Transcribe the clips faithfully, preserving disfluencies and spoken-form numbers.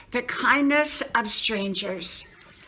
The kindness of strangers.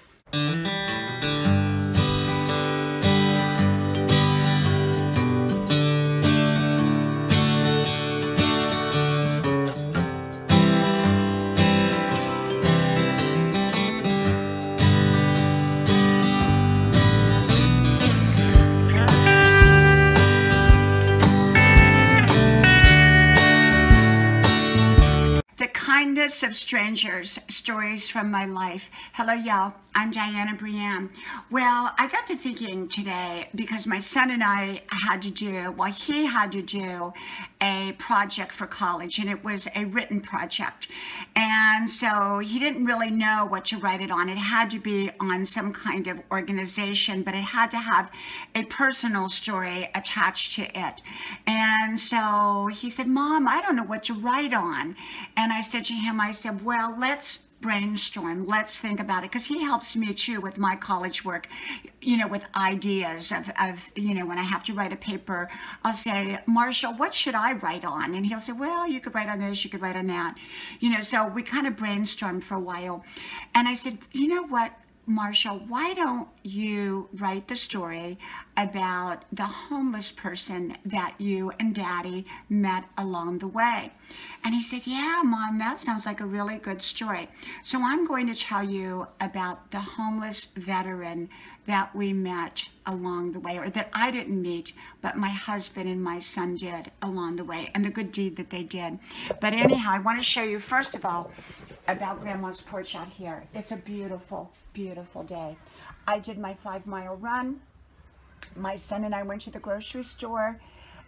Kindness of strangers, stories from my life. Hello, y'all. I'm Diana Brienne. Well, I got to thinking today because my son and I had to do, well, he had to do a project for college, and it was a written project. And so he didn't really know what to write it on. It had to be on some kind of organization, but it had to have a personal story attached to it. And so he said, Mom, I don't know what to write on. And I said to him, I said, well, let's brainstorm. Let's think about it. Because he helps me too with my college work, you know, with ideas of, of, you know, when I have to write a paper, I'll say, Marshall, what should I write on? And he'll say, well, you could write on this, you could write on that. You know, so we kind of brainstormed for a while. And I said, you know what, Marshall, why don't you write the story about the homeless person that you and Daddy met along the way? And he said, yeah, Mom, that sounds like a really good story. So I'm going to tell you about the homeless veteran that we met along the way, or that I didn't meet, but my husband and my son did along the way, and the good deed that they did. But anyhow, I want to show you, first of all, about Grandma's porch out here. It's a beautiful, beautiful day. I did my five mile run. My son and I went to the grocery store,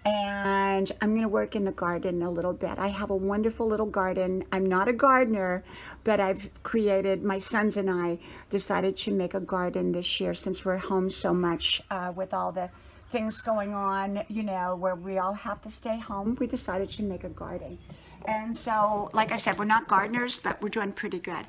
and I'm going to work in the garden a little bit. I have a wonderful little garden. I'm not a gardener, but I've created, my sons and I decided to make a garden this year since we're home so much uh, with all the things going on, you know, where we all have to stay home. We decided to make a garden. And so, like I said, we're not gardeners, but we're doing pretty good.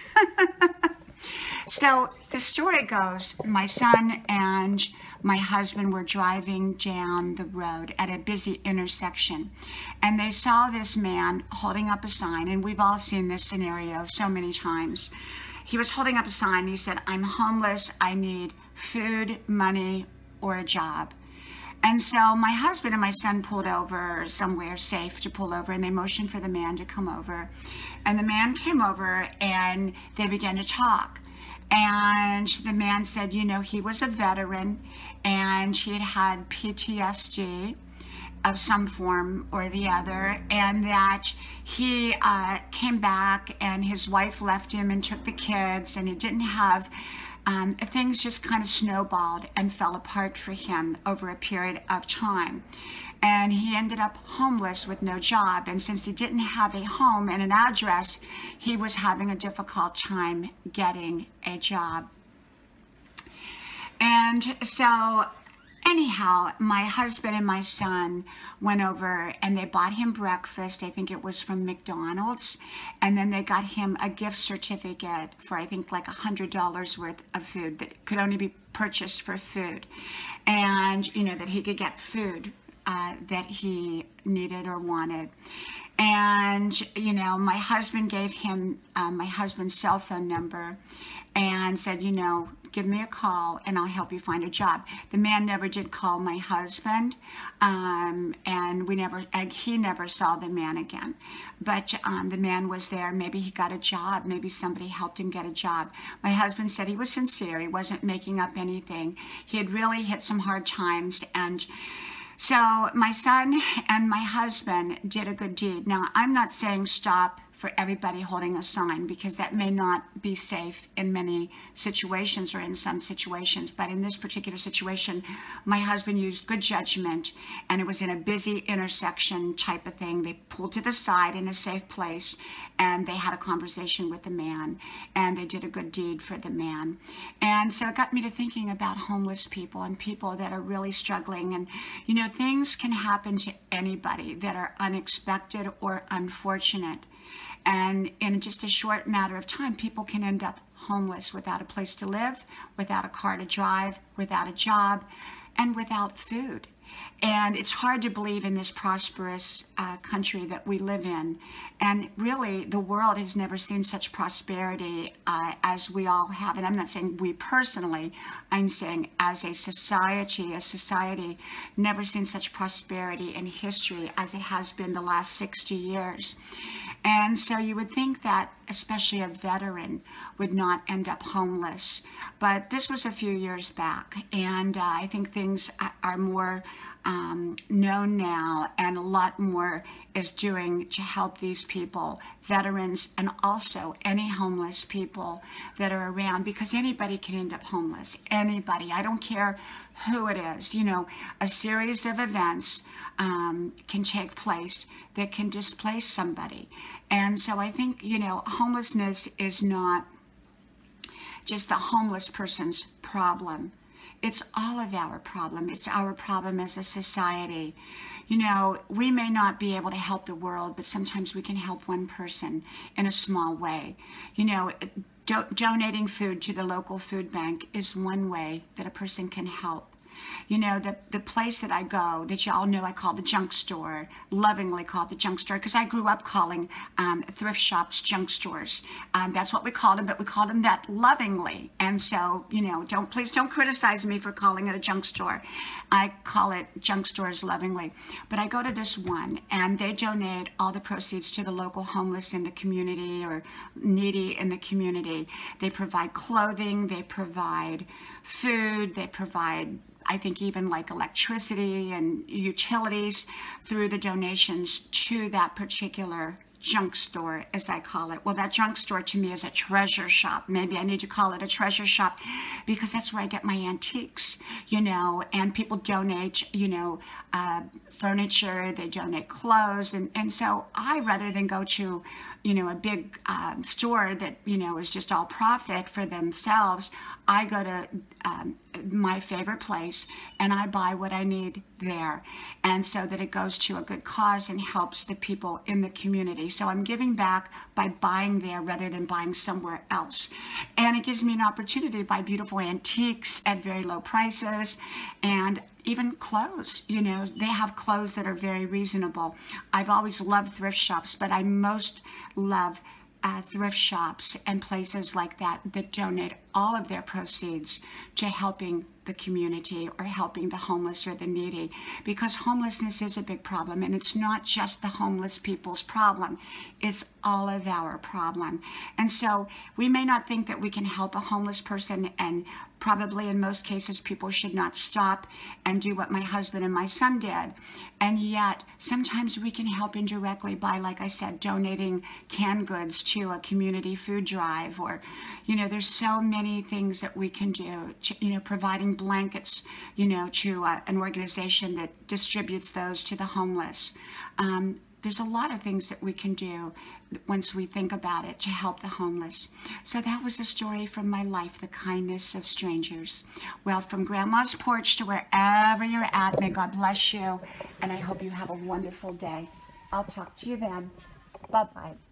So the story goes, my son and my husband were driving down the road at a busy intersection, and they saw this man holding up a sign, and we've all seen this scenario so many times. He was holding up a sign. He said, I'm homeless. I need food, money, or a job. And so my husband and my son pulled over somewhere safe to pull over, and they motioned for the man to come over. And the man came over, and they began to talk. And the man said, you know, he was a veteran, and he had had P T S D of some form or the other, and that he uh, came back, and his wife left him and took the kids, and he didn't have Um, things just kind of snowballed and fell apart for him over a period of time. And he ended up homeless with no job. And since he didn't have a home and an address, he was having a difficult time getting a job. And so anyhow, my husband and my son went over and they bought him breakfast. I think it was from McDonald's. And then they got him a gift certificate for, I think, like a hundred dollars worth of food that could only be purchased for food. And, you know, that he could get food uh, that he needed or wanted. And, you know, my husband gave him uh, my husband's cell phone number and said, you know, give me a call and I'll help you find a job. The man never did call my husband, um, and we never, and he never saw the man again. But um, the man was there. Maybe he got a job. Maybe somebody helped him get a job. My husband said he was sincere. He wasn't making up anything. He had really hit some hard times, and so my son and my husband did a good deed. Now, I'm not saying stop for everybody holding a sign, because that may not be safe in many situations or in some situations. But in this particular situation, my husband used good judgment, and it was in a busy intersection type of thing. They pulled to the side in a safe place, and they had a conversation with the man, and they did a good deed for the man. And so it got me to thinking about homeless people and people that are really struggling. And, you know, things can happen to anybody that are unexpected or unfortunate. And in just a short matter of time, people can end up homeless, without a place to live, without a car to drive, without a job, and without food. And it's hard to believe in this prosperous uh, country that we live in. And really, the world has never seen such prosperity uh, as we all have. And I'm not saying we personally, I'm saying as a society, a society, never seen such prosperity in history as it has been the last sixty years. And so you would think that especially a veteran would not end up homeless. But this was a few years back, and uh, I think things are more um, known now, and a lot more is doing to help these people, veterans, and also any homeless people that are around, because anybody can end up homeless. Anybody. I don't care who it is. You know, a series of events um, can take place that can displace somebody. And so I think, you know, homelessness is not just the homeless person's problem. It's all of our problem. It's our problem as a society. You know, we may not be able to help the world, but sometimes we can help one person in a small way. You know, do donating food to the local food bank is one way that a person can help. You know, the, the place that I go, that you all know I call the junk store, lovingly call it the junk store, because I grew up calling um, thrift shops junk stores. Um, that's what we called them, but we called them that lovingly. And so, you know, don't please don't criticize me for calling it a junk store. I call it junk stores lovingly. But I go to this one, and they donate all the proceeds to the local homeless in the community or needy in the community. They provide clothing, they provide food, they provide, I think, even like electricity and utilities through the donations to that particular junk store, as I call it. Well, that junk store to me is a treasure shop. Maybe I need to call it a treasure shop because that's where I get my antiques, you know, and people donate, you know, uh, furniture, they donate clothes. And, and so I, rather than go to, you know, a big um, store that, you know, is just all profit for themselves, I go to um, my favorite place and I buy what I need there, and so that it goes to a good cause and helps the people in the community. So I'm giving back by buying there rather than buying somewhere else. And it gives me an opportunity to buy beautiful antiques at very low prices, and even clothes. You know, they have clothes that are very reasonable. I've always loved thrift shops, but I most love Uh, thrift shops and places like that that donate all of their proceeds to helping the community or helping the homeless or the needy, because homelessness is a big problem, and it's not just the homeless people's problem, it's all of our problem. And so we may not think that we can help a homeless person, and probably in most cases people should not stop and do what my husband and my son did, and yet sometimes we can help indirectly by, like I said, donating canned goods to a community food drive, or, you know, there's so many things that we can do, you know, providing blankets, you know, to uh, an organization that distributes those to the homeless. Um, there's a lot of things that we can do once we think about it to help the homeless. So that was a story from my life, the kindness of strangers. Well, from Grandma's porch to wherever you're at, may God bless you, and I hope you have a wonderful day. I'll talk to you then. Bye-bye.